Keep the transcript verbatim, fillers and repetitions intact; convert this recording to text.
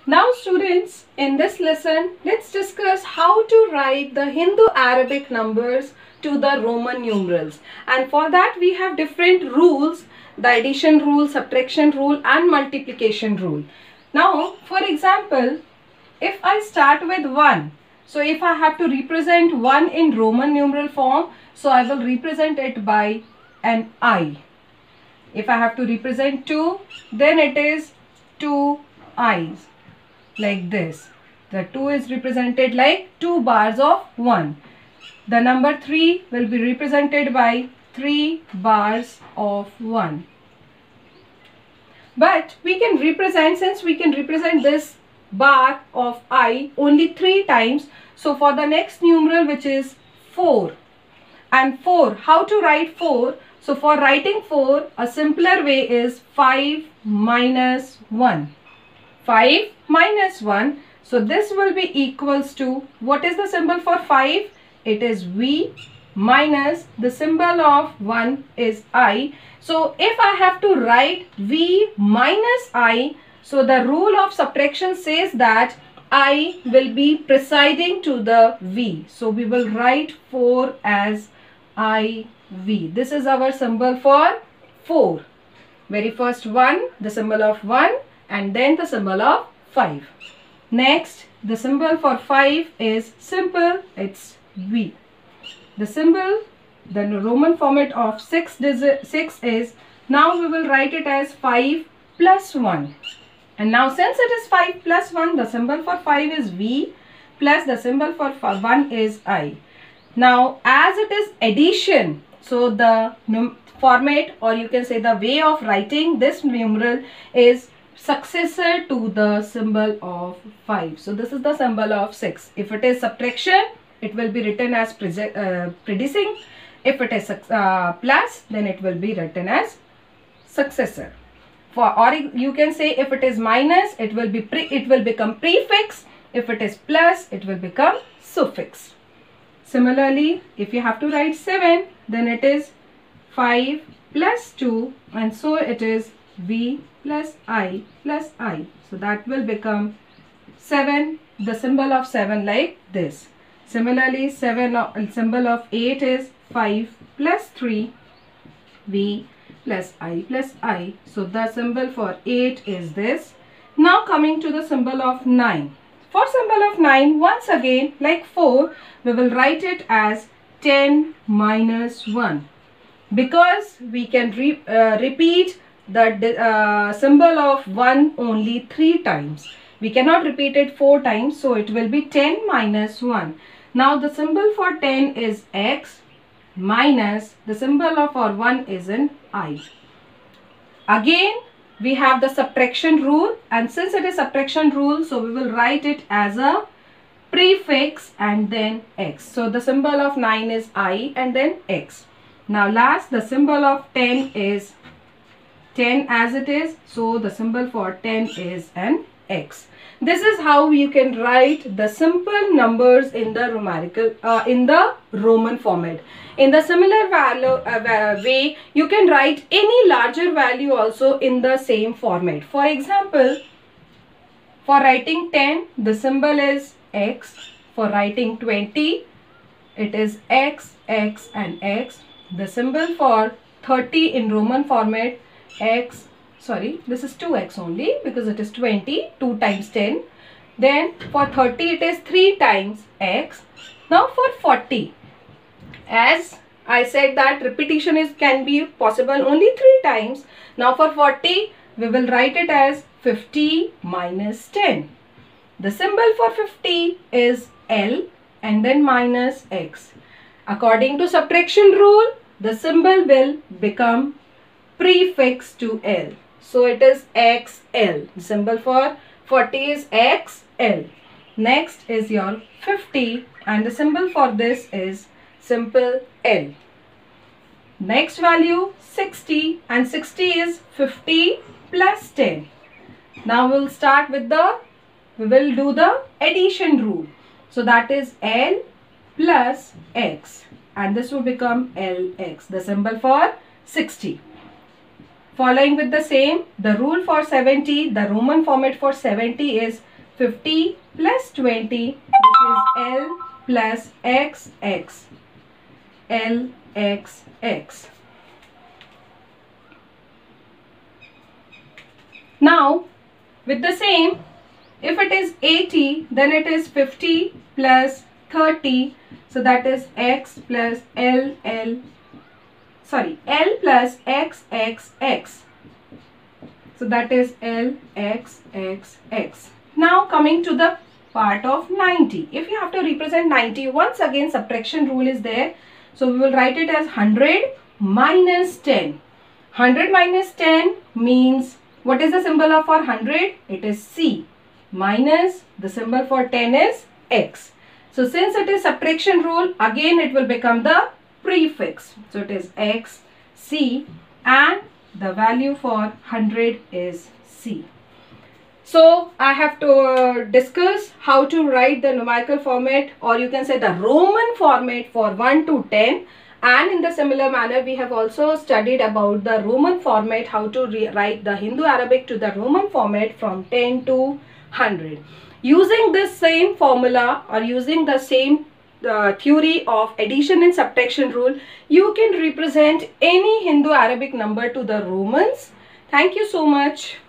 Now students, in this lesson, let's discuss how to write the Hindu Arabic numbers to the Roman numerals. And for that we have different rules, the addition rule, subtraction rule and multiplication rule. Now for example, if I start with one, so if I have to represent one in Roman numeral form, so I will represent it by an I. If I have to represent two, then it is two I's. Like this. The two is represented like two bars of one. The number three will be represented by three bars of one. But we can represent, since we can represent this bar of I only three times. So for the next numeral, which is four. And four, how to write four? So for writing four, a simpler way is five minus one. five minus one. So this will be equals to, what is the symbol for five? It is V minus the symbol of one is I. So if I have to write V minus I, so the rule of subtraction says that I will be presiding to the V. So we will write four as I V. This is our symbol for four. Very first one, the symbol of one. And then the symbol of five. Next, the symbol for five is simple. It's V. The symbol, the Roman format of six, six is, now we will write it as five plus one. And now since it is five plus one, the symbol for five is V plus the symbol for one is I. Now as it is addition, so the format, or you can say the way of writing this numeral is successor to the symbol of five. So this is the symbol of six. If it is subtraction, it will be written as uh, predecessing. If it is uh, plus, then it will be written as successor. For, or you can say if it is minus, it will be pre, it will become prefix. If it is plus, it will become suffix. Similarly, if you have to write seven, then it is five plus two, and so it is V plus I plus I. So that will become seven, the symbol of seven like this. Similarly, seven uh, symbol of eight is five plus three, V plus I plus I. So the symbol for eight is this. Now coming to the symbol of nine. For symbol of nine, once again like four, we will write it as ten minus one. Because we can re, uh, repeat the uh, symbol of one only three times. We cannot repeat it four times, so it will be ten minus one. Now the symbol for ten is X minus the symbol of our one is an I. Again we have the subtraction rule, and since it is subtraction rule, so we will write it as a prefix and then X. So the symbol of nine is I and then X. Now last, the symbol of ten is ten as it is, so the symbol for ten is an X. This is how you can write the simple numbers in the numerical uh, in the Roman format. In the similar value, uh, way, you can write any larger value also in the same format. For example, for writing ten, the symbol is X. For writing twenty, it is X, X and X. The symbol for thirty in Roman format, X, sorry, this is two X only because it is twenty, two times ten. Then for thirty it is three times X. Now for forty, as I said that repetition is can be possible only three times. Now for forty, we will write it as fifty minus ten. The symbol for fifty is L and then minus X. According to subtraction rule, the symbol will become prefix to L. So it is X L. The symbol for forty is X L. Next is your fifty and the symbol for this is simple L. Next value sixty, and sixty is fifty plus ten. Now we'll start with the, we will do the addition rule. So that is L plus X, and this will become L X, the symbol for sixty. Following with the same, the rule for seventy, the Roman format for seventy is fifty plus twenty, which is L plus X X. L X X. Now, with the same, if it is eighty, then it is fifty plus thirty. So that is X plus L L. Sorry, L plus X X X. So that is L X X X. Now coming to the part of ninety. If you have to represent ninety, once again subtraction rule is there. So we will write it as one hundred minus ten. one hundred minus ten means, what is the symbol of for one hundred? It is C. Minus the symbol for ten is X. So since it is subtraction rule, again it will become the prefix. So it is X, C, and the value for one hundred is C. So I have to uh, discuss how to write the numerical format, or you can say the Roman format for one to ten. And in the similar manner, we have also studied about the Roman format, how to write the Hindu Arabic to the Roman format from ten to one hundred. Using this same formula, or using the same uh, theory of addition and subtraction rule, you can represent any Hindu Arabic number to the Romans. Thank you so much.